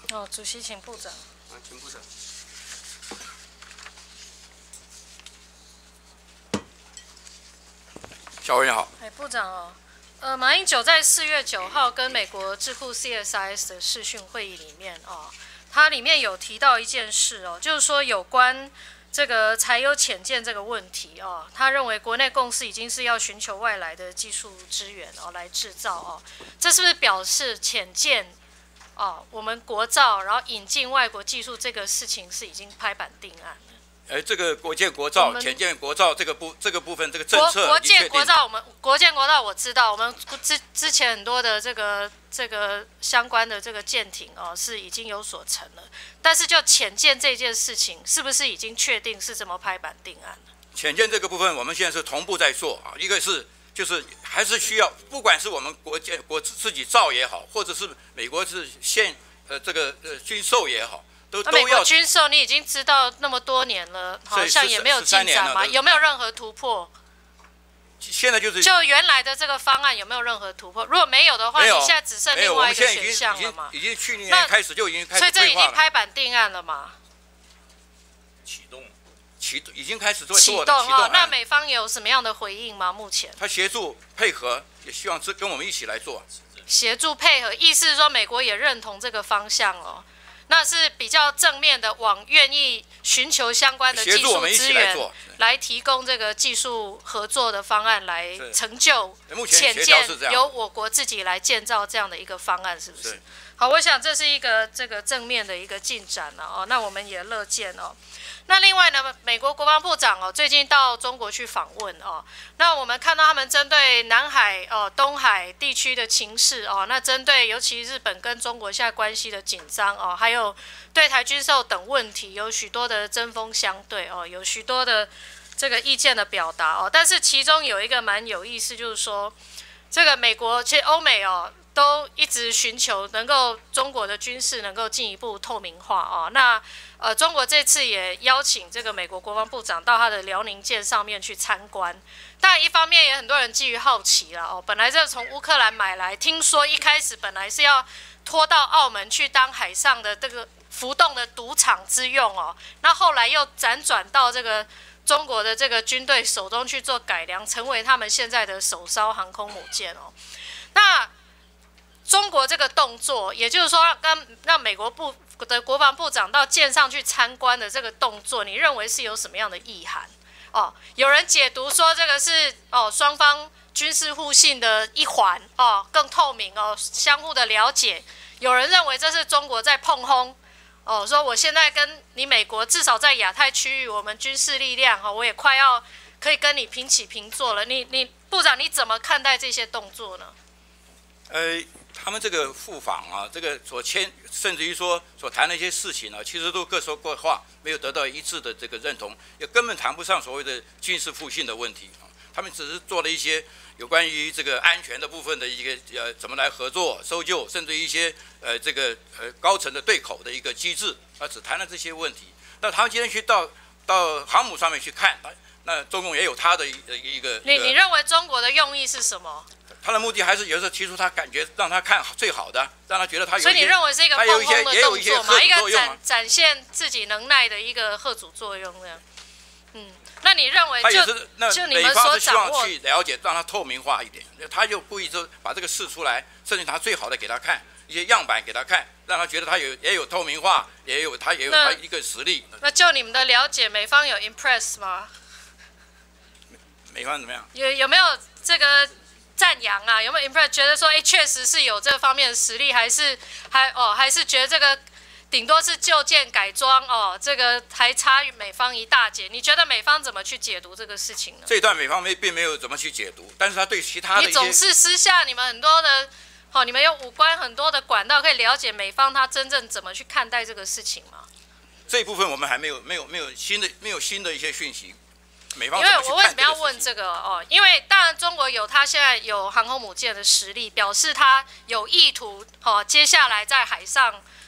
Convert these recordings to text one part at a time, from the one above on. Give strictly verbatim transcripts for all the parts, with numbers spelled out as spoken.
哦，主席请部长。 啊，请部长。小委员好。 哎，部长哦，呃，马英九在四月九号跟美国智库 C S I S 的视讯会议里面哦，它里面有提到一件事哦，就是说有关这个柴油潜舰这个问题哦，他认为国内共识已经是要寻求外来的技术支援哦来制造哦，这是不是表示潜舰哦我们国造然后引进外国技术这个事情是已经拍板定案了？ 哎，这个国建国造、潜舰国造这个部这个部分，这个政策国国建国造，我们国建国造我知道，我们之之前很多的这个这个相关的这个舰艇哦是已经有所成了，但是就潜舰这件事情，是不是已经确定是怎么拍板定案了？ 潜舰这个部分，我们现在是同步在做啊，一个是就是还是需要，不管是我们国建国自己造也好，或者是美国是现呃这个呃军售也好。都那美国军售你已经知道那么多年了，好像也没有进展嘛？有没有任何突破？ 现在就是就原来的这个方案有没有任何突破？如果没有的话，你现在只剩另外一个选项了嘛？ 已经去年开始就已经开始， 所以这已经拍板定案了嘛？ 启动， 启已经开始做启动啊。那美方有什么样的回应吗？目前他协助配合，也希望跟我们一起来做。 协助配合，意思是说美国也认同这个方向哦。那是比较正面的，往愿意寻求相关的技术资源，来提供这个技术合作的方案，来成就潜舰由我国自己来建造这样的一个方案，是不是？好，我想这是一个这个正面的一个进展了哦，那我们也乐见哦。那另外呢，美国国防部长哦最近到中国去访问哦，那我们看到他们针对南海哦、东海地区的情势哦，那针对尤其日本跟中国现在关系的紧张哦，还有对台军售等问题，有许多的针锋相对哦，有许多的这个意见的表达哦，但是其中有一个蛮有意思，就是说这个美国其实欧美哦。都一直寻求能够中国的军事能够进一步透明化哦。那呃，中国这次也邀请这个美国国防部长到他的辽宁舰上面去参观。当然，一方面也很多人基于好奇了哦。本来这从乌克兰买来，听说一开始本来是要拖到澳门去当海上的这个浮动的赌场之用哦。那后来又辗转到这个中国的这个军队手中去做改良，成为他们现在的首艘航空母舰哦。那中国这个动作，也就是说让让美国部的国防部长到舰上去参观的这个动作，你认为是有什么样的意涵？哦，有人解读说这个是哦双方军事互信的一环哦，更透明哦，相互的了解。有人认为这是中国在碰轰哦，说我现在跟你美国至少在亚太区域，我们军事力量哈、哦，我也快要可以跟你平起平坐了。你你部长你怎么看待这些动作呢？ 呃。他们这个赴访啊，这个所签，甚至于说所谈的一些事情呢、啊，其实都各说各话，没有得到一致的这个认同，也根本谈不上所谓的军事互信的问题啊。他们只是做了一些有关于这个安全的部分的一个呃怎么来合作、搜救，甚至一些呃这个呃高层的对口的一个机制啊，只谈了这些问题。那他们今天去到到航母上面去看，那中共也有他的一一个。 你你认为中国的用意是什么？ 他的目的还是有时候提出他感觉让他看最好的，让他觉得他有。 所以你认为是一个碰轰的动作嘛？一个展展现自己能耐的一个吓阻作用呢？嗯，那你认为就就你们所掌握， 去了解，让他透明化一点。他就故意就把这个试出来，甚至拿最好的给他看，一些样板给他看，让他觉得他有也有透明化，也有他也有他一个实力。 那就你们的了解，美方有 impress 吗？ 美方怎么样？ 有有没有这个？赞扬啊，有没有 impress？ 觉得说，哎，确实是有这方面的实力，还是还哦，还是觉得这个顶多是旧舰改装哦，这个还差美方一大截。你觉得美方怎么去解读这个事情呢？ 这一段美方没并没有怎么去解读，但是他对其他的你总是私下你们很多的，好、哦，你们有武官很多的管道可以了解美方他真正怎么去看待这个事情吗？ 这一部分我们还没有没有没有新的没有新的一些讯息。因为我为什么要问这个哦？因为当然中国有它现在有航空母舰的实力，表示它有意图哦，接下来在海上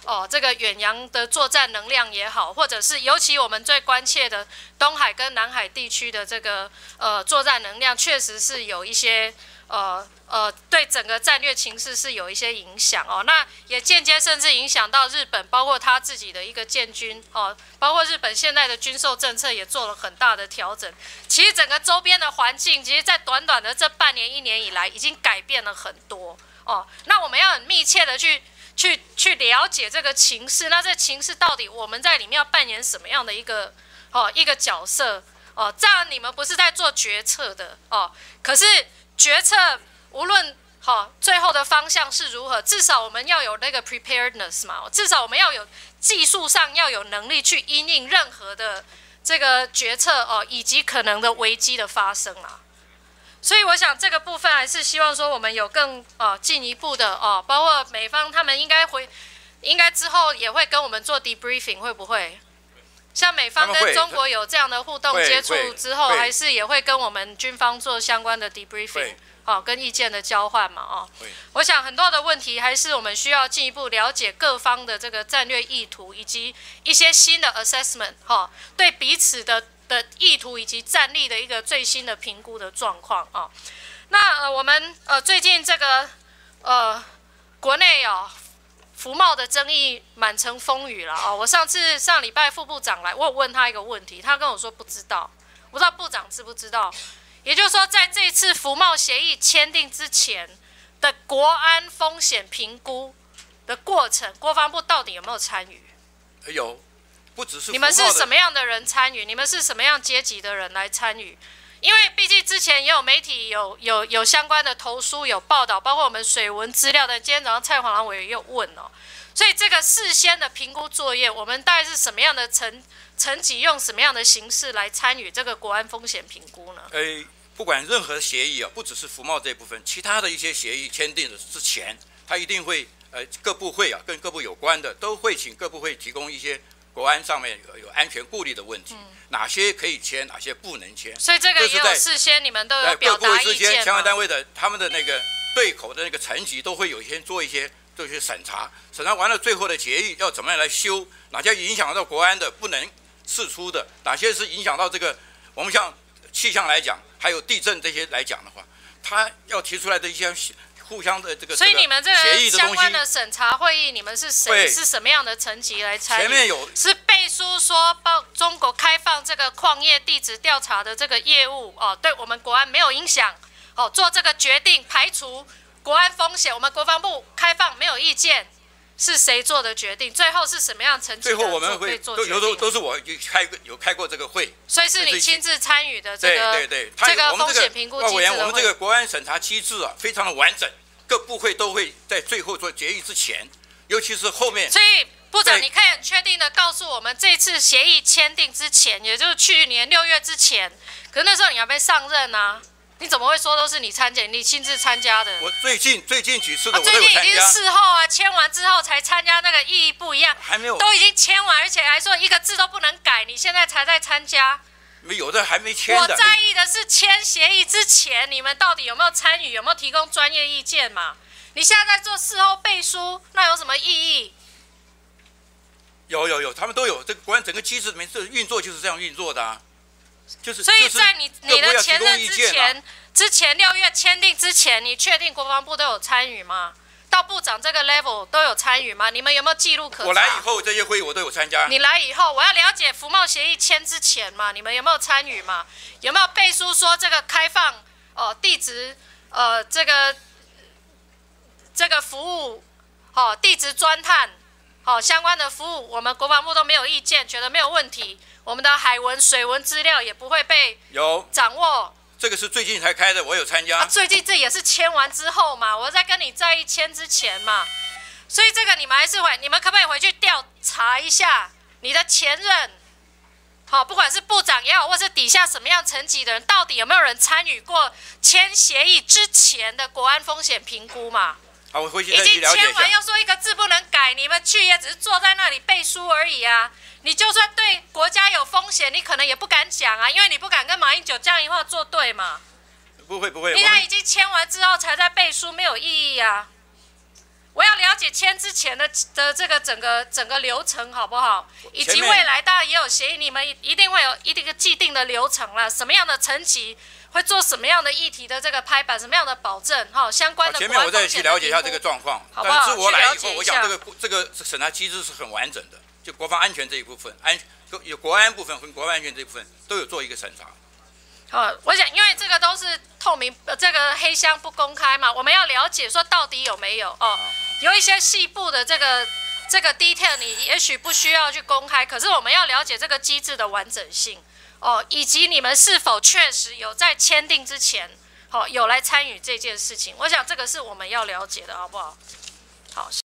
哦，这个远洋的作战能量也好，或者是尤其我们最关切的东海跟南海地区的这个呃作战能量，确实是有一些呃呃对整个战略情势是有一些影响哦。那也间接甚至影响到日本，包括他自己的一个建军哦，包括日本现在的军售政策也做了很大的调整。其实整个周边的环境，其实在短短的这半年一年以来，已经改变了很多哦。那我们要很密切的去。去去了解这个情势，那这情势到底我们在里面要扮演什么样的一个哦一个角色哦？这样你们不是在做决策的哦，可是决策无论好、哦、最后的方向是如何，至少我们要有那个 preparedness 嘛，至少我们要有技术上要有能力去因应任何的这个决策哦，以及可能的危机的发生啊。所以我想这个部分还是希望说我们有更呃进一步的哦，包括美方他们应该回，应该之后也会跟我们做 debriefing， 会不会？像美方跟中国有这样的互动接触之后，还是也会跟我们军方做相关的 debriefing， 哦，跟意见的交换嘛，哦。我想很多的问题还是我们需要进一步了解各方的这个战略意图，以及一些新的 assessment， 哈、哦，对彼此的。的意图以及战力的一个最新的评估的状况啊，那呃我们呃最近这个呃国内哦服贸的争议满城风雨了啊，我上次上礼拜副部长来，我有问他一个问题，他跟我说不知道，我不知道部长知不知道，也就是说在这次服贸协议签订之前的国安风险评估的过程，国防部到底有没有参与？ 有。不只是你们是什么样的人参与？你们是什么样阶级的人来参与？因为毕竟之前也有媒体有有有相关的投书有报道，包括我们水文资料的。今天早上蔡黄郎委员又问哦，所以这个事先的评估作业，我们大概是什么样的层层级，用什么样的形式来参与这个国安风险评估呢？ 呃，不管任何协议啊，不只是服贸这一部分，其他的一些协议签订的之前，他一定会呃各部会啊，跟各部有关的都会请各部会提供一些。国安上面有有安全顾虑的问题，嗯、哪些可以签，哪些不能签？ 所以这个也有事先你们都有表达意见吗？ 相关单位的他们的那个对口的那个层级都会有一些做一些做一些审查，审查完了最后的决议要怎么样来修？哪些影响到国安的不能释出的？哪些是影响到这个我们像气象来讲，还有地震这些来讲的话，他要提出来的一些。互相的这个， 所以你们这个相关的审查会议，你们是谁？是什么样的层级来参与？ 前面有是背书说报中国开放这个矿业地质调查的这个业务哦，对我们国安没有影响哦，做这个决定排除国安风险，我们国防部开放没有意见，是谁做的决定？最后是什么样层级？ 最后我们会都有都都是我开有开过这个会， 所以是你亲自参与的这个对对对， 这个风险评估机制的会。 我们这个国安审查机制啊，非常的完整。各部会都会在最后做决议之前，尤其是后面。 所以部长，你可以很确定的告诉我们，这次协议签订之前，也就是去年六月之前，可是那时候你还没上任啊，你怎么会说都是你参加，你亲自参加的？ 我最近最近几次的我都有参加。最近已经是事后啊，签完之后才参加，那个意义不一样。 还没有， 都已经签完，而且还说一个字都不能改，你现在才在参加。 有的还没签的。 我在意的是签协议之前，你们到底有没有参与，有没有提供专业意见嘛？你现在在做事后背书，那有什么意义？ 有有有，他们都有这个国安整个机制里面这运作就是这样运作的啊，就是。 所以在你、就是、你的前任之前， 啊、 之前六月签订之前，你确定国防部都有参与吗？到部长这个 level 都有参与吗？你们有没有记录可查？ 我来以后这些会议我都有参加。 你来以后，我要了解服贸协议签之前嘛，你们有没有参与嘛？有没有背书说这个开放哦、呃、地质呃这个这个服务哦地质钻探哦相关的服务，我们国防部都没有意见，觉得没有问题，我们的海文水文资料也不会被有掌握。 这个是最近才开的，我有参加。 啊、最近这也是签完之后嘛，我在跟你在一签之前嘛，所以这个你们还是回，你们可不可以回去调查一下你的前任，好，不管是部长也好，或是底下什么样层级的人，到底有没有人参与过签协议之前的国安风险评估嘛？ 好，我回去再去了解一下。 已经签完，要说一个字不能改，你们去也只是坐在那里背书而已啊。你就算对国家有风险，你可能也不敢讲啊，因为你不敢跟马英九这一话作对嘛。 不会不会， 你现在已经签完之后才在背书，没有意义啊。 我要了解签之前的的这个整个整个流程好不好？以及未来当然也有协议，你们一定会有一定个既定的流程啦，什么样的层级会做什么样的议题的这个拍板，什么样的保证哈，相关的前面我再去了解一下这个状况， 好不好？ 但是我来以后，我想这个这个审查机制是很完整的，就国防安全这一部分，安有国安部分和国防安全这一部分都有做一个审查。 好，我想，因为这个都是透明，呃，这个黑箱不公开嘛，我们要了解说到底有没有哦，有一些细部的这个这个 detail， 你也许不需要去公开，可是我们要了解这个机制的完整性哦，以及你们是否确实有在签订之前，哦，有来参与这件事情，我想这个是我们要了解的，好不好？好。